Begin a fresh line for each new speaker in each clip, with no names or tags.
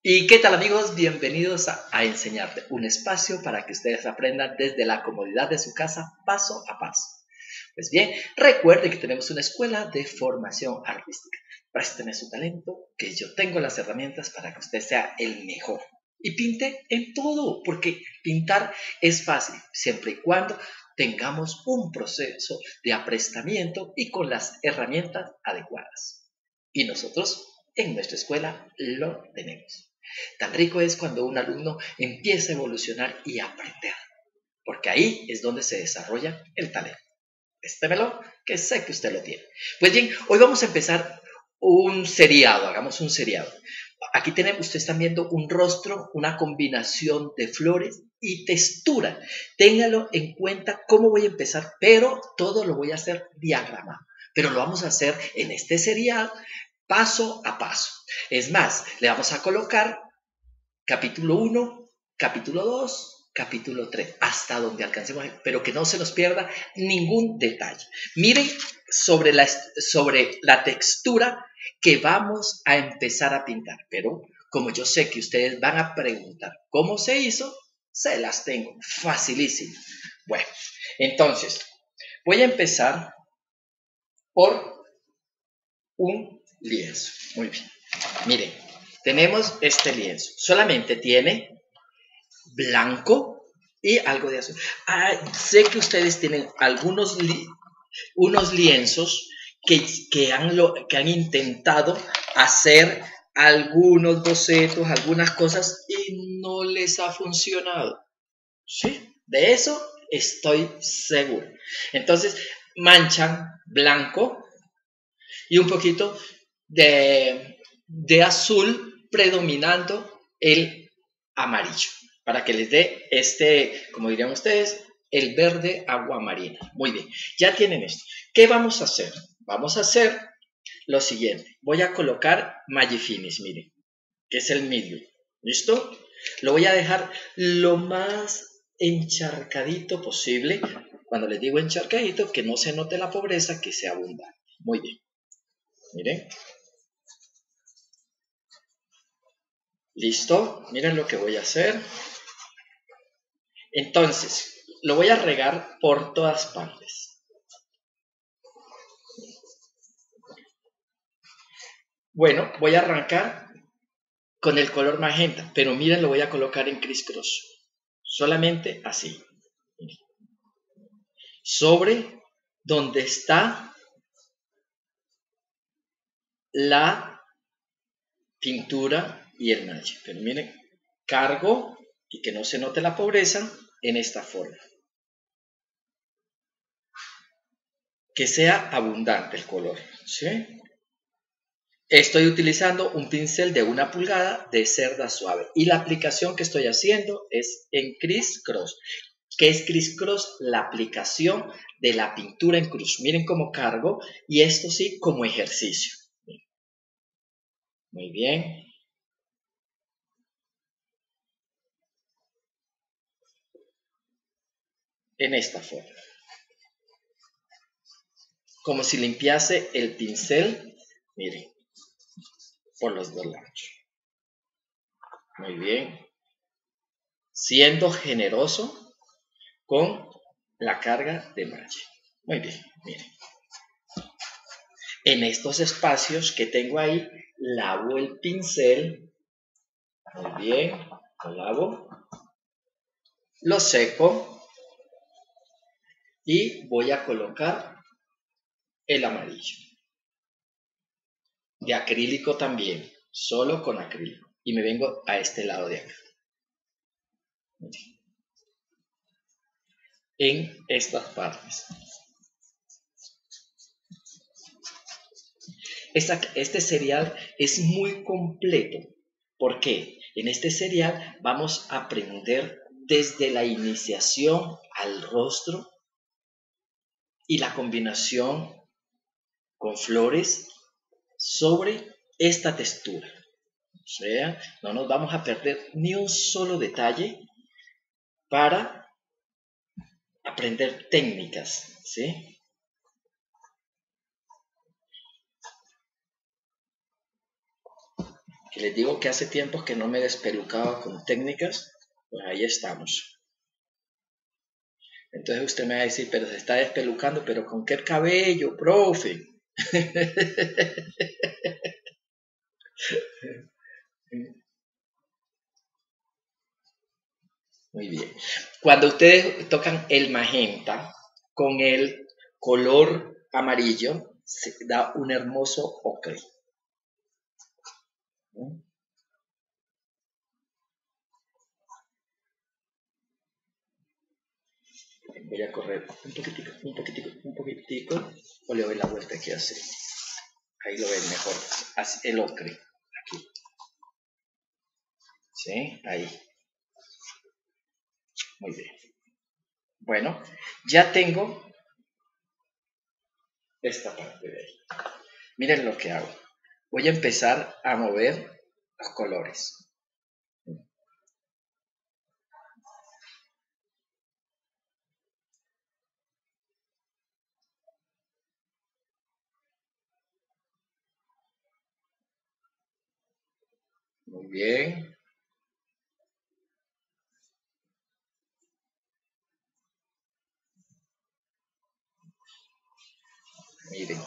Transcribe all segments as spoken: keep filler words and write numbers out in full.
¿Y qué tal, amigos? Bienvenidos a, a Enseñarte, un espacio para que ustedes aprendan desde la comodidad de su casa, paso a paso. Pues bien, recuerden que tenemos una escuela de formación artística. Présteme su talento, que yo tengo las herramientas para que usted sea el mejor. Y pinte en todo, porque pintar es fácil, siempre y cuando tengamos un proceso de aprestamiento y con las herramientas adecuadas. Y nosotros en nuestra escuela lo tenemos. Tan rico es cuando un alumno empieza a evolucionar y a aprender, porque ahí es donde se desarrolla el talento. Estémelo, que sé que usted lo tiene. Pues bien, hoy vamos a empezar un seriado, hagamos un seriado. Aquí tenemos, ustedes están viendo un rostro, una combinación de flores y textura. Téngalo en cuenta cómo voy a empezar, pero todo lo voy a hacer diagramado. Pero lo vamos a hacer en este serial paso a paso. Es más, le vamos a colocar capítulo uno, capítulo dos, capítulo tres, hasta donde alcancemos, pero que no se nos pierda ningún detalle. Miren sobre la, sobre la textura que vamos a empezar a pintar, pero como yo sé que ustedes van a preguntar cómo se hizo, se las tengo facilísimo. Bueno, entonces voy a empezar por un lienzo. Muy bien, miren, tenemos este lienzo, solamente tiene blanco y algo de azul. Ah, sé que ustedes tienen algunos li unos lienzos que, que, han lo, que han intentado hacer algunos bocetos, algunas cosas y no les ha funcionado. ¿Sí? De eso estoy seguro. Entonces, manchan blanco y un poquito de, de azul predominando el amarillo, para que les dé este, como dirían ustedes, el verde agua marina. Muy bien, ya tienen esto. ¿Qué vamos a hacer? Vamos a hacer lo siguiente. Voy a colocar Magifinis, miren, que es el medium. ¿Listo? Lo voy a dejar lo más encharcadito posible. Cuando les digo encharcadito, que no se note la pobreza, que sea abundante. Muy bien. Miren. ¿Listo? Miren lo que voy a hacer. Entonces, lo voy a regar por todas partes. Bueno, voy a arrancar con el color magenta, pero miren, lo voy a colocar en criss-cross. Solamente así. Miren. Sobre donde está la pintura y el malle. Pero miren, cargo y que no se note la pobreza en esta forma. Que sea abundante el color, ¿sí? Estoy utilizando un pincel de una pulgada de cerda suave y la aplicación que estoy haciendo es en criss-cross. ¿Qué es criss-cross? La aplicación de la pintura en cruz. Miren cómo cargo y esto sí como ejercicio. Muy bien. En esta forma. Como si limpiase el pincel, miren, por los dos lados. Muy bien. Siendo generoso con la carga de malla. Muy bien, miren. En estos espacios que tengo ahí, lavo el pincel. Muy bien, lo lavo. Lo seco. Y voy a colocar el amarillo. De acrílico también, solo con acrílico. Y me vengo a este lado de acá. En estas partes. Esta, este serial es muy completo. ¿Por qué? En este serial vamos a aprender desde la iniciación al rostro y la combinación con flores sobre esta textura. O sea, no nos vamos a perder ni un solo detalle para aprender técnicas, ¿sí? que les digo que hace tiempo que no me despelucaba con técnicas, pues ahí estamos. Entonces usted me va a decir, pero se está despelucando, pero ¿con qué cabello, profe? Muy bien. Cuando ustedes tocan el magenta con el color amarillo, se da un hermoso ocre. Voy a correr un poquitico, un poquitico, un poquitico, o le doy la vuelta aquí así. Ahí lo ven mejor, así, el ocre, aquí. ¿Sí? Ahí. Muy bien. Bueno, ya tengo esta parte de ahí. Miren lo que hago. Voy a empezar a mover los colores. Muy bien. Miren.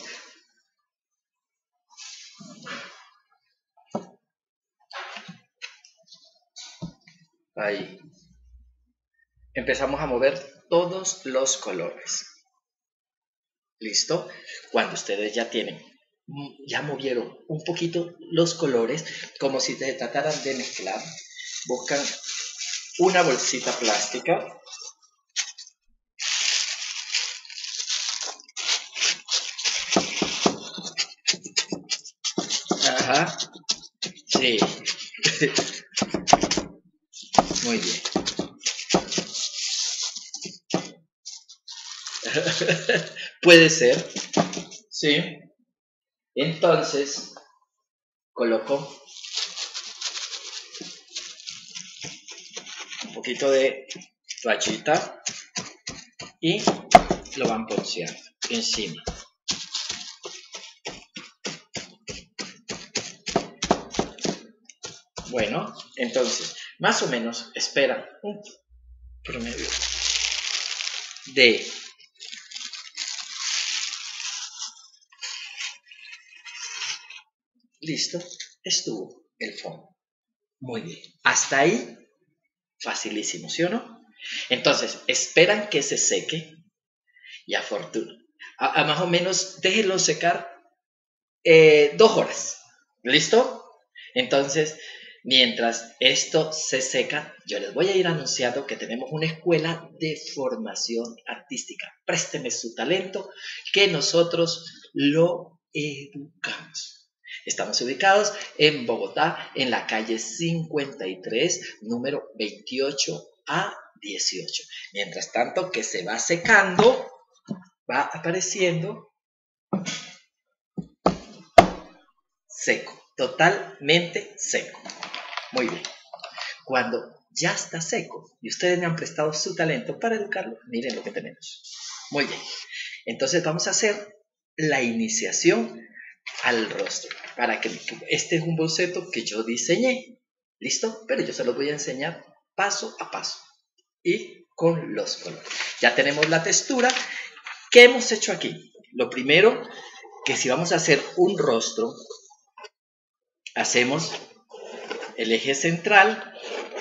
Ahí. Empezamos a mover todos los colores. ¿Listo? Cuando ustedes ya tienen, ya movieron un poquito los colores, como si se trataran de mezclar, buscan una bolsita plástica. Ajá. Sí. Muy bien. Puede ser. Sí. Entonces, coloco un poquito de toallita y lo van ponceando encima. Bueno, entonces, más o menos espera un promedio de listo, estuvo el fondo. Muy bien, hasta ahí facilísimo, ¿sí o no? Entonces, esperan que se seque y a fortuna, a, a más o menos déjenlo secar eh, dos horas, ¿listo? Entonces, mientras esto se seca, yo les voy a ir anunciando que tenemos una escuela de formación artística. Présteme su talento, que nosotros lo educamos. Estamos ubicados en Bogotá, en la calle cincuenta y tres, número veintiocho a dieciocho. Mientras tanto que se va secando, va apareciendo seco, totalmente seco. Muy bien. Cuando ya está seco y ustedes me han prestado su talento para educarlo, miren lo que tenemos. Muy bien. Entonces vamos a hacer la iniciación al rostro. Para que este es un boceto que yo diseñé. ¿Listo? Pero yo se los voy a enseñar paso a paso y con los colores. Ya tenemos la textura. ¿Qué hemos hecho aquí? Lo primero, que si vamos a hacer un rostro, hacemos el eje central,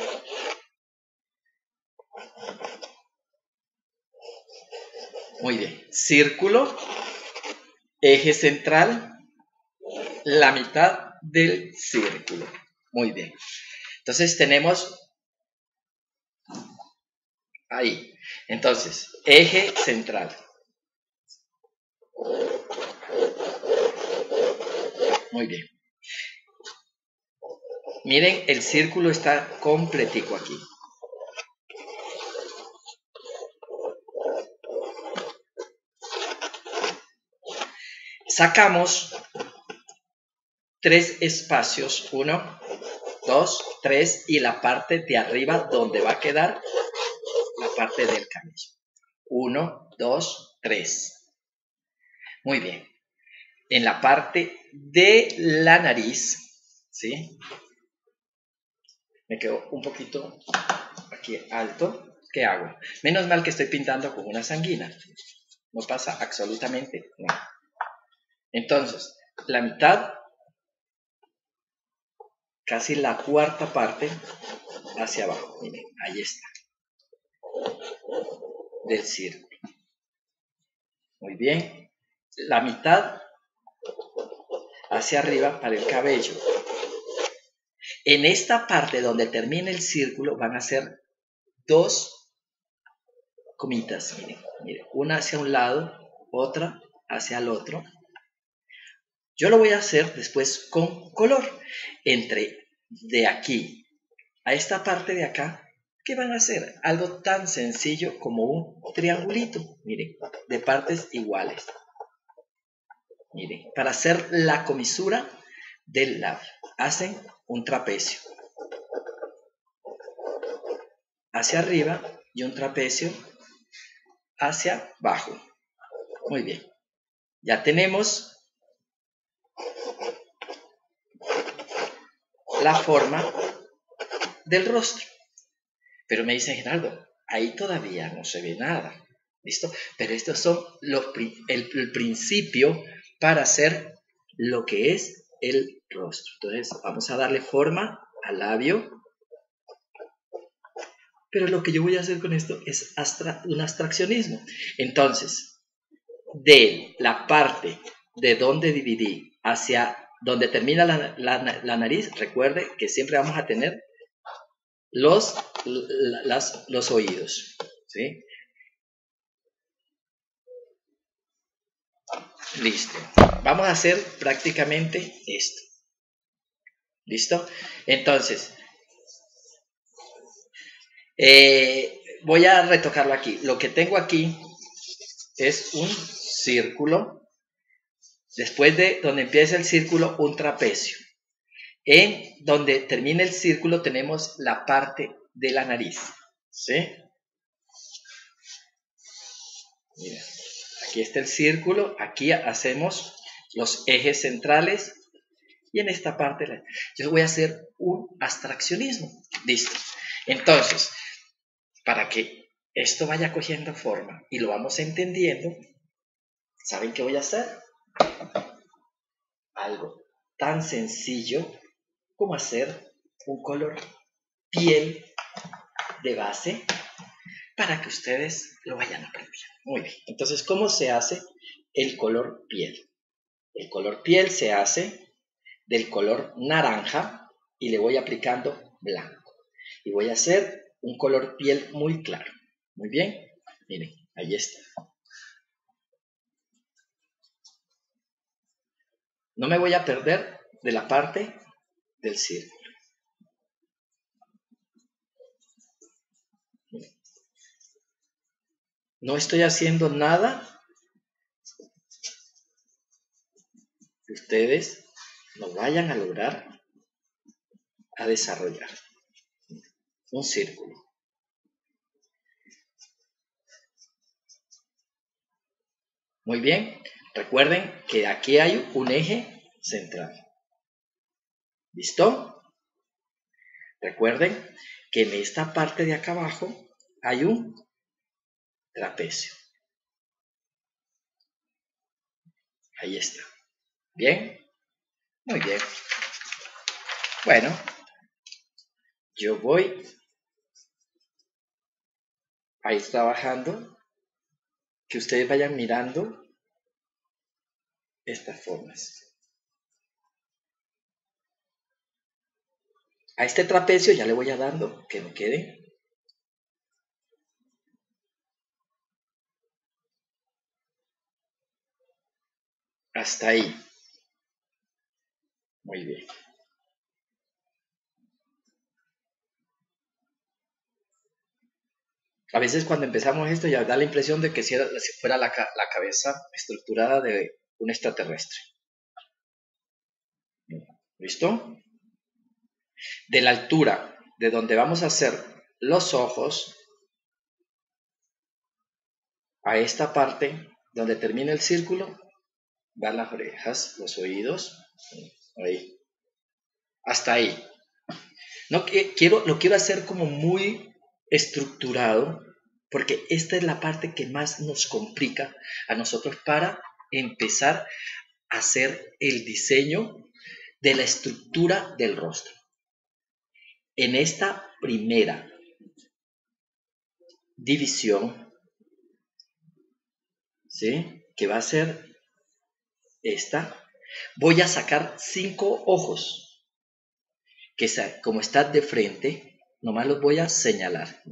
muy bien, círculo, eje central, la mitad del círculo, muy bien. Entonces tenemos ahí, entonces, eje central. Muy bien. Miren, el círculo está completico aquí. Sacamos tres espacios, uno, dos, tres, y la parte de arriba donde va a quedar la parte del cabello. Uno, dos, tres. Muy bien. En la parte de la nariz ¿sí? Me quedó un poquito aquí alto. ¿Qué hago? Menos mal que estoy pintando con una sanguina. No pasa absolutamente nada. Entonces, la mitad, casi la cuarta parte, hacia abajo. Miren, ahí está. Del círculo. Muy bien. La mitad hacia arriba para el cabello. En esta parte donde termina el círculo van a ser dos comitas. Miren, miren, una hacia un lado, otra hacia el otro. Yo lo voy a hacer después con color. Entre de aquí a esta parte de acá, ¿qué van a hacer? Algo tan sencillo como un triangulito. Miren, de partes iguales. Miren, para hacer la comisura del labio, hacen un trapecio hacia arriba y un trapecio hacia abajo. Muy bien. Ya tenemos la forma del rostro. Pero me dice Gerardo, ahí todavía no se ve nada. ¿Listo? Pero estos son los, el, el principio para hacer lo que es el rostro. Entonces vamos a darle forma al labio. Pero lo que yo voy a hacer con esto es abstra un abstraccionismo. Entonces, de la parte de donde dividí hacia donde termina la, la, la nariz, recuerde que siempre vamos a tener los, las, los oídos. ¿Sí? Listo. Vamos a hacer prácticamente esto. ¿Listo? Entonces, eh, voy a retocarlo aquí. Lo que tengo aquí es un círculo. Después de donde empieza el círculo, un trapecio. En donde termina el círculo tenemos la parte de la nariz. ¿Sí? Mira, aquí está el círculo. Aquí hacemos los ejes centrales. Y en esta parte yo voy a hacer un abstraccionismo. Listo. Entonces, para que esto vaya cogiendo forma y lo vamos entendiendo, ¿saben qué voy a hacer? Algo tan sencillo como hacer un color piel de base para que ustedes lo vayan aprendiendo. Muy bien. Entonces, ¿cómo se hace el color piel? El color piel se hace del color naranja y le voy aplicando blanco. Y voy a hacer un color piel muy claro. Muy bien. Miren, ahí está. No me voy a perder de la parte del círculo. Miren. No estoy haciendo nada que ustedes no vayan a lograr a desarrollar. Un círculo. Muy bien. Recuerden que aquí hay un eje central. ¿Listo? Recuerden que en esta parte de acá abajo hay un trapecio. Ahí está. ¿Bien? Muy bien. Bueno, yo voy a ir trabajando, que ustedes vayan mirando estas formas. A este trapecio ya le voy a dando que me quede. Hasta ahí. Muy bien. A veces cuando empezamos esto ya da la impresión de que si fuera la, la cabeza estructurada de un extraterrestre. ¿Listo? De la altura de donde vamos a hacer los ojos a esta parte donde termina el círculo, van las orejas, los oídos, ahí. Hasta ahí. No, quiero, lo quiero hacer como muy estructurado, porque esta es la parte que más nos complica a nosotros para empezar a hacer el diseño de la estructura del rostro. En esta primera división, ¿sí?, que va a ser esta, voy a sacar cinco ojos, que como están de frente, nomás los voy a señalar.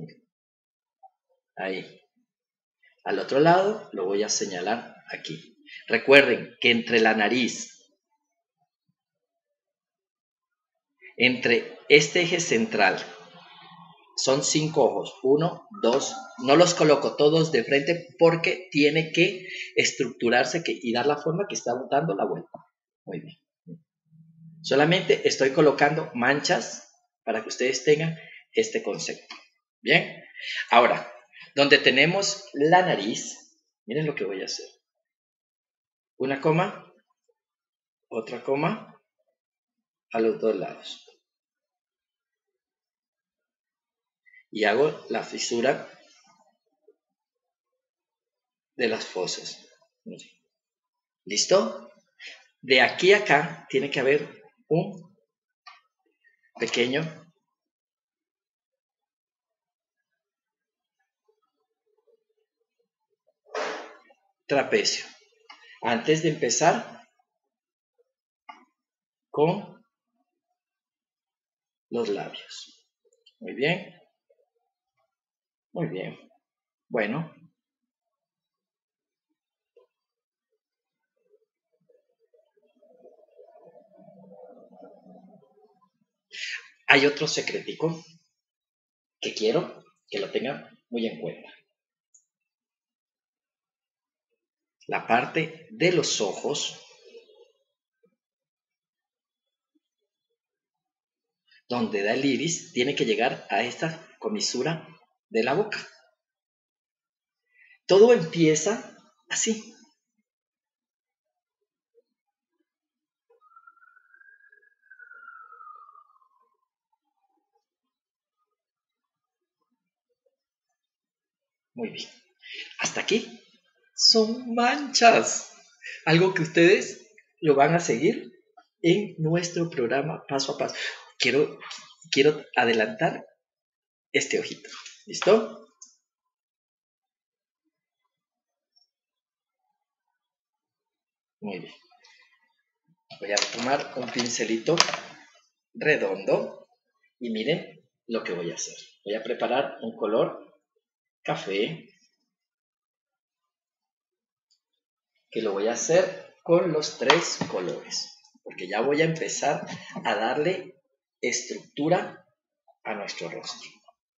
Ahí. Al otro lado lo voy a señalar aquí. Recuerden que entre la nariz, entre este eje central, son cinco ojos. Uno, dos, no los coloco todos de frente porque tiene que estructurarse que, y dar la forma que está dando la vuelta. Muy bien. Solamente estoy colocando manchas para que ustedes tengan este concepto. Bien. Ahora, donde tenemos la nariz, miren lo que voy a hacer. Una coma, otra coma, a los dos lados. Y hago la fisura de las fosas. ¿Listo? De aquí a acá tiene que haber un pequeño trapecio. Antes de empezar con los labios. Muy bien. Muy bien. Bueno. Hay otro secretico que quiero que lo tengan muy en cuenta. La parte de los ojos, donde da el iris, tiene que llegar a esta comisura de la boca. Todo empieza así. Muy bien. Hasta aquí son manchas. Algo que ustedes lo van a seguir en nuestro programa paso a paso. Quiero, quiero adelantar este ojito. ¿Listo? Muy bien. Voy a tomar un pincelito redondo y miren lo que voy a hacer. Voy a preparar un color café que lo voy a hacer con los tres colores, porque ya voy a empezar a darle estructura a nuestro rostro.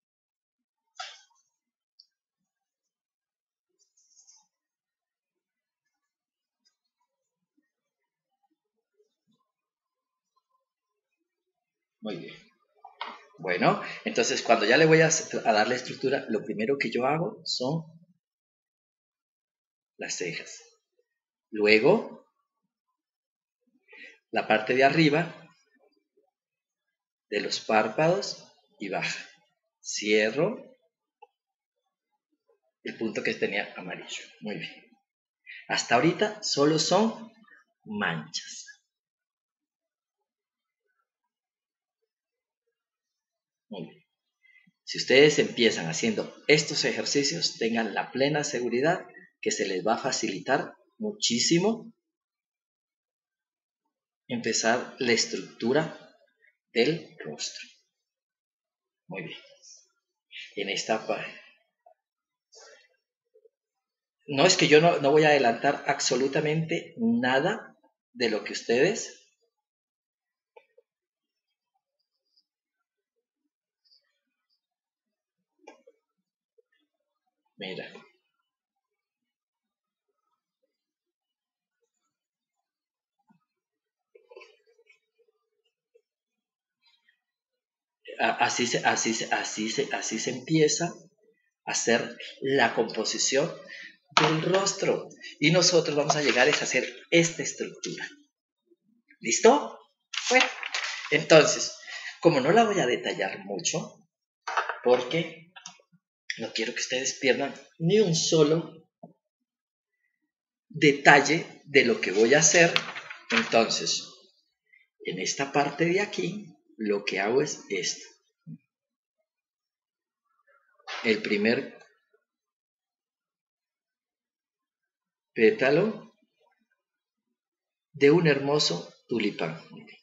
Muy bien. Bueno, entonces cuando ya le voy a, a darle estructura, lo primero que yo hago son las cejas. Luego, la parte de arriba de los párpados y baja. Cierro el punto que tenía amarillo. Muy bien. Hasta ahorita solo son manchas. Muy bien. Si ustedes empiezan haciendo estos ejercicios, tengan la plena seguridad que se les va a facilitar muchísimo empezar la estructura del rostro. Muy bien. En esta parte. No es que yo no, no voy a adelantar absolutamente nada de lo que ustedes mira. Así se, así, se, así, se, así se empieza a hacer la composición del rostro. Y nosotros vamos a llegar a hacer esta estructura. ¿Listo? Bueno, Entonces, como no la voy a detallar mucho, porque no quiero que ustedes pierdan ni un solo detalle de lo que voy a hacer, entonces, en esta parte de aquí, lo que hago es esto. El primer pétalo de un hermoso tulipán.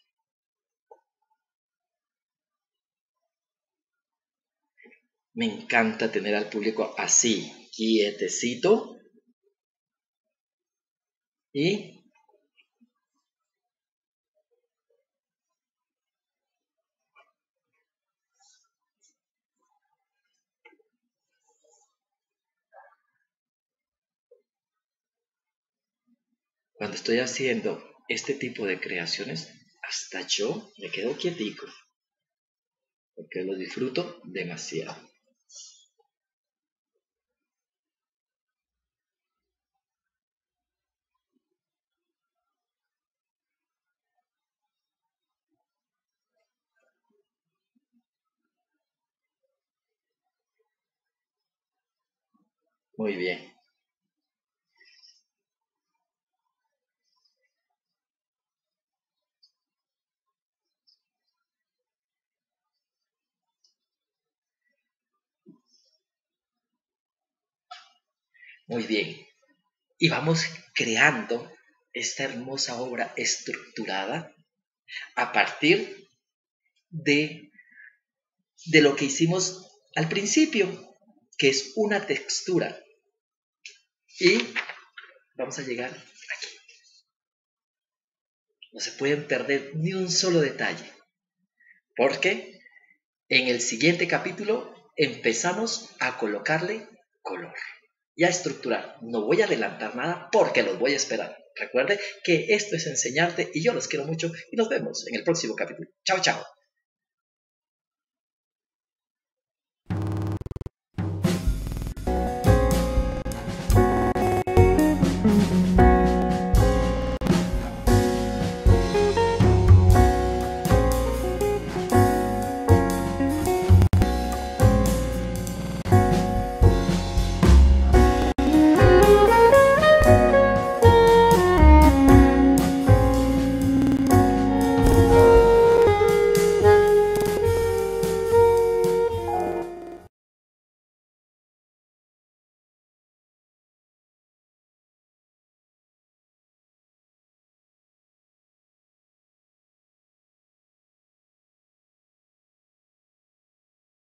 Me encanta tener al público así, quietecito. Y cuando estoy haciendo este tipo de creaciones, hasta yo me quedo quietico, porque lo disfruto demasiado. Muy bien. Muy bien. Y vamos creando esta hermosa obra estructurada a partir de, de lo que hicimos al principio, que es una textura. Y vamos a llegar aquí. No se pueden perder ni un solo detalle, porque en el siguiente capítulo empezamos a colocarle color y a estructurar. No voy a adelantar nada porque los voy a esperar. Recuerde que esto es enseñarte y yo los quiero mucho y nos vemos en el próximo capítulo. Chao, chao.